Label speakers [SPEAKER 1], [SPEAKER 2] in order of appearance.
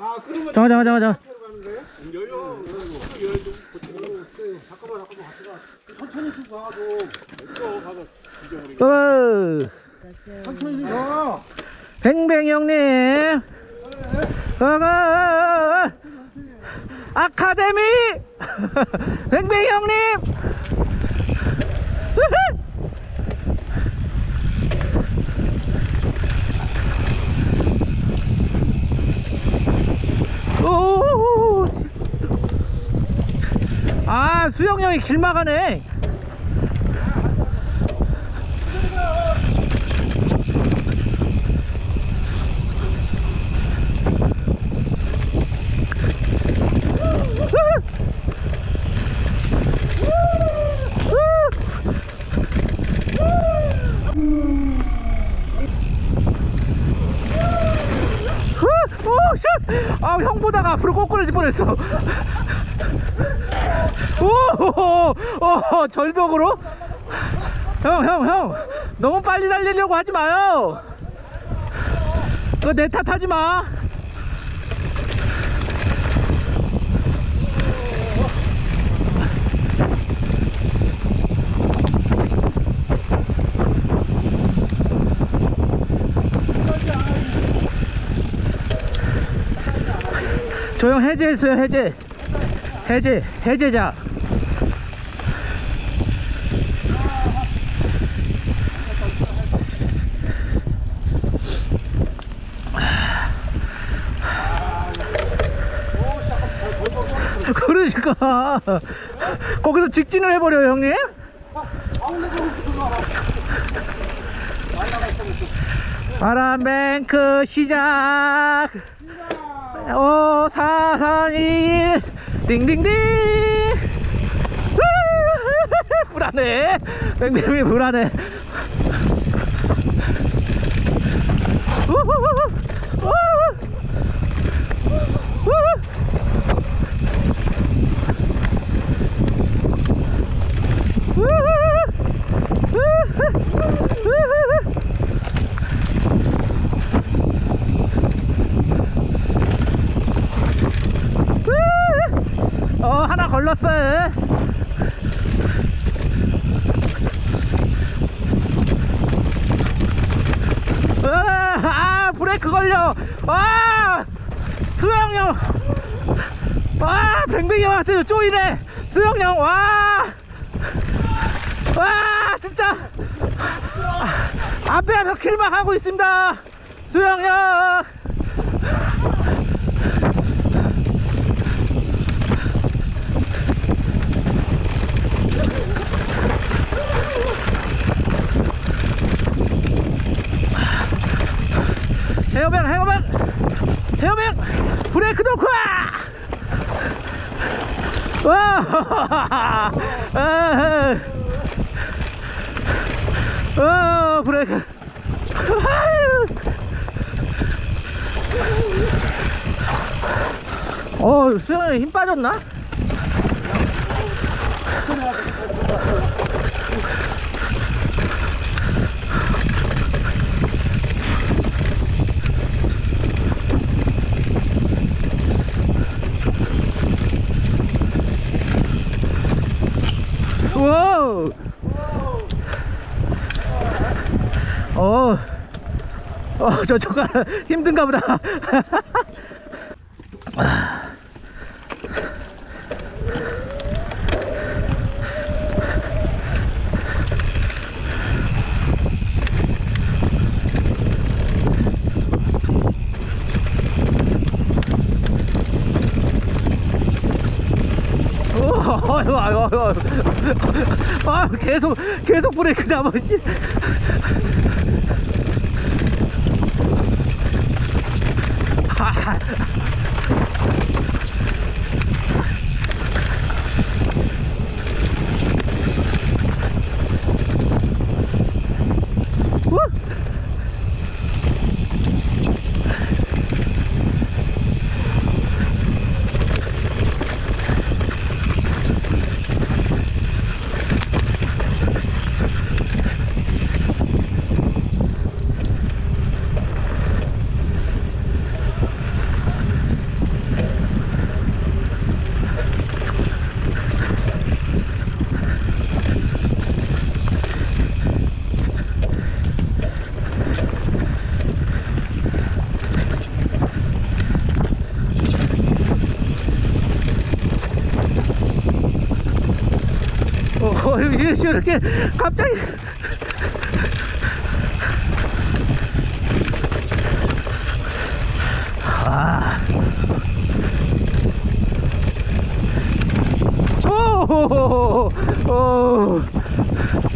[SPEAKER 1] 잠깐.
[SPEAKER 2] 천천히 좀 가, 천천히 가.
[SPEAKER 1] 뱅뱅이 형님. 아카데미. 뱅뱅이 형님. 오. 아, 수영형이 길 막아네. 아, 형 보다가 앞으로 꼬꾸라질 뻔했어. 오, 절벽으로? 형, 너무 빨리 달리려고 하지 마요. 그거 내 탓하지 마. 저 형 해제했어요. 해제자. 그러니까 거기서 직진을 해버려요, 형님. 바람뱅크 시작. 5, 4, 3, 2, 1 딩딩딩. 불안해. 뱅뱅이 불안해. 하나 걸렸어요. 브레이크 걸려. 수영형. 뱅뱅이 형한테 쪼이네. 수영형. 진짜. 앞에서 킬막 하고 있습니다. 수영형. 헤어뱅 브레이크 놓고 브레이크. 수영이 힘 빠졌나? 저 젓가락 힘든가 보다. 계속 브레이크 잡아. 씨, 이렇게 갑자기. 아. 오.